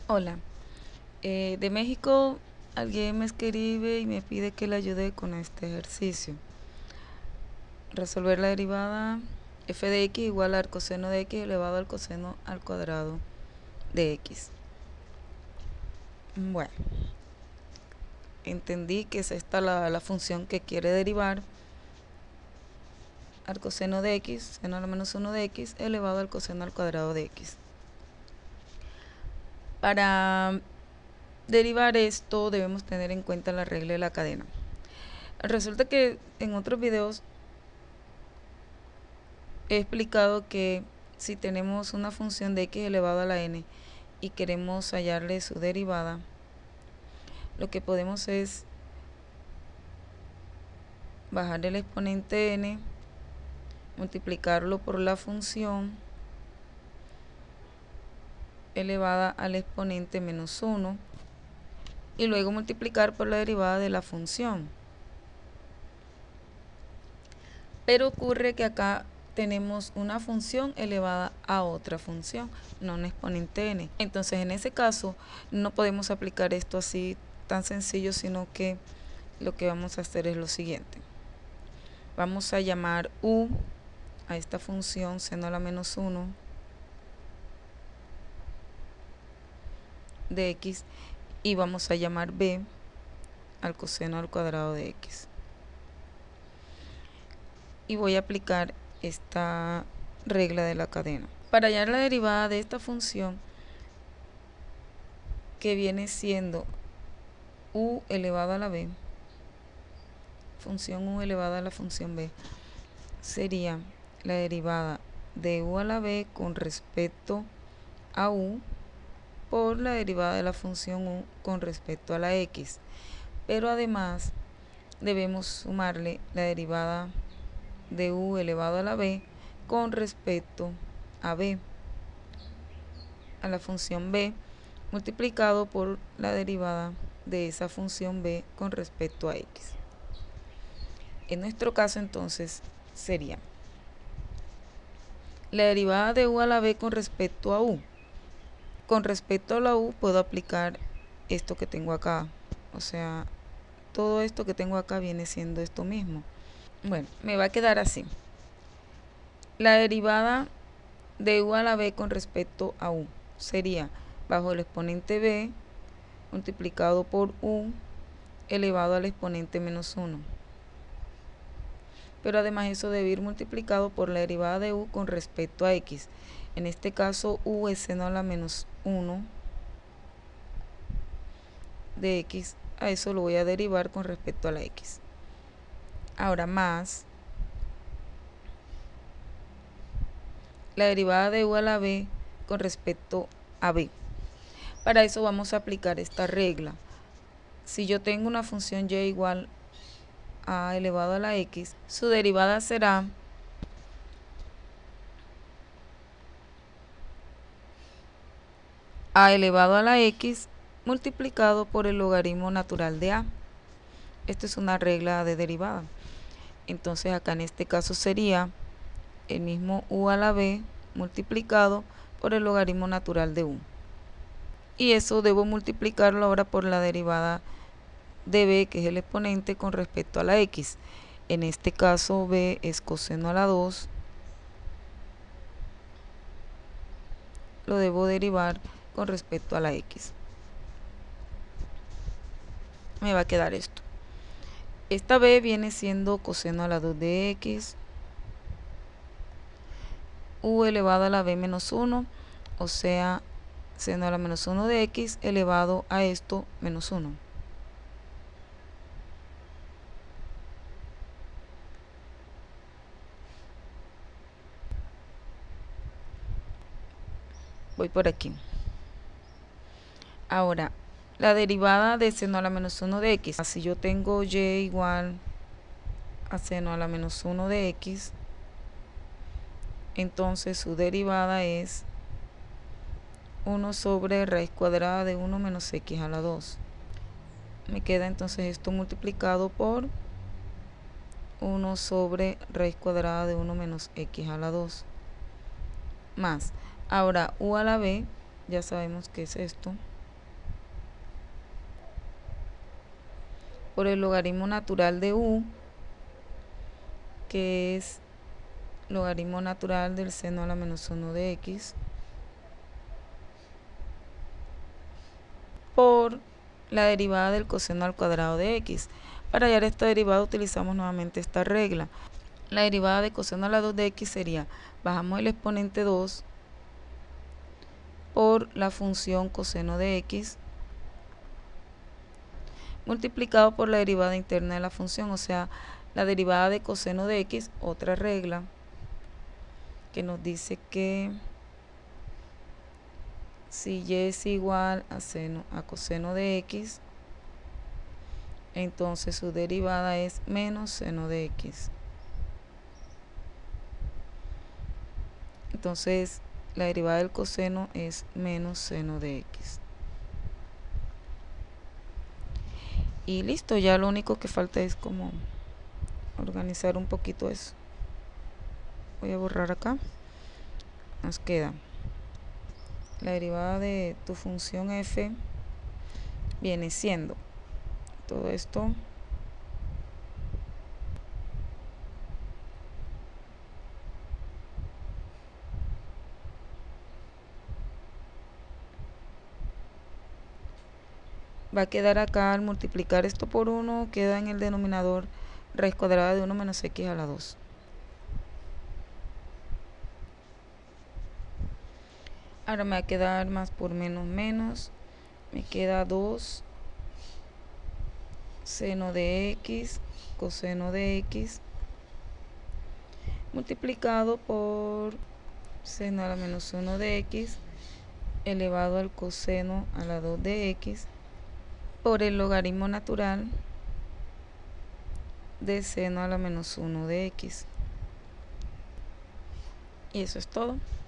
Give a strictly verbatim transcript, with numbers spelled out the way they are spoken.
Hola, eh, de México alguien me escribe y me pide que le ayude con este ejercicio. Resolver la derivada f de x igual al coseno de x elevado al coseno al cuadrado de x. Bueno, entendí que es esta la, la función que quiere derivar al coseno de x, seno a la menos uno de x, elevado al coseno al cuadrado de x. Para derivar esto debemos tener en cuenta la regla de la cadena. Resulta que en otros videos he explicado que si tenemos una función de x elevado a la n y queremos hallarle su derivada, lo que podemos es bajar el exponente n, multiplicarlo por la función elevada al exponente menos uno y luego multiplicar por la derivada de la función. Pero ocurre que acá tenemos una función elevada a otra función, no un exponente n. Entonces en ese caso no podemos aplicar esto así tan sencillo, sino que lo que vamos a hacer es lo siguiente. Vamos a llamar u a esta función seno a la menos uno de x y vamos a llamar b al coseno al cuadrado de x. Y voy a aplicar esta regla de la cadena. Para hallar la derivada de esta función, que viene siendo u elevado a la b, función u elevada a la función b, sería la derivada de u a la b con respecto a u por la derivada de la función u con respecto a la x. Pero además debemos sumarle la derivada de u elevado a la b con respecto a b, a la función b, multiplicado por la derivada de esa función b con respecto a x. En nuestro caso entonces sería la derivada de u a la b con respecto a u. Con respecto a la u puedo aplicar esto que tengo acá, o sea, todo esto que tengo acá viene siendo esto mismo. Bueno, me va a quedar así. La derivada de u a la b con respecto a u sería bajo el exponente b multiplicado por u elevado al exponente menos uno. Pero además eso debe ir multiplicado por la derivada de u con respecto a x. En este caso u es seno a la menos uno de x. A eso lo voy a derivar con respecto a la x. Ahora más la derivada de u a la b con respecto a b. Para eso vamos a aplicar esta regla. Si yo tengo una función y igual a elevado a la x, su derivada será a elevado a la x multiplicado por el logaritmo natural de a. Esto es una regla de derivada. Entonces acá en este caso sería el mismo u a la b multiplicado por el logaritmo natural de u. Y eso debo multiplicarlo ahora por la derivada de b, que es el exponente con respecto a la x. En este caso b es coseno a la dos. Lo debo derivar con respecto a la x. Me va a quedar esto. Esta b viene siendo coseno a la dos de x. U elevado a la b menos uno, o sea, seno a la menos uno de x elevado a esto menos uno. Voy por aquí. Ahora, la derivada de seno a la menos uno de x. Si yo tengo y igual a seno a la menos uno de x, entonces su derivada es uno sobre raíz cuadrada de uno menos x a la dos. Me queda entonces esto multiplicado por uno sobre raíz cuadrada de uno menos x a la dos. Más, ahora u a la b, ya sabemos que es esto, por el logaritmo natural de u, que es logaritmo natural del seno a la menos uno de x, por la derivada del coseno al cuadrado de x. Para hallar esta derivada utilizamos nuevamente esta regla. La derivada de coseno a la dos de x sería, bajamos el exponente dos por la función coseno de x multiplicado por la derivada interna de la función, o sea, la derivada de coseno de x, otra regla que nos dice que si y es igual a, seno, a coseno de x, entonces su derivada es menos seno de x. Entonces la derivada del coseno es menos seno de x. Y listo, ya lo único que falta es como organizar un poquito eso. Voy a borrar acá. Nos queda la derivada de tu función f viene siendo todo esto va a quedar acá. Al multiplicar esto por uno queda en el denominador raíz cuadrada de uno menos x a la dos. Ahora me va a quedar más por menos menos, me queda dos seno de x coseno de x multiplicado por seno a la menos uno de x elevado al coseno a la dos de x por el logaritmo natural de seno a la menos uno de x. Y eso es todo.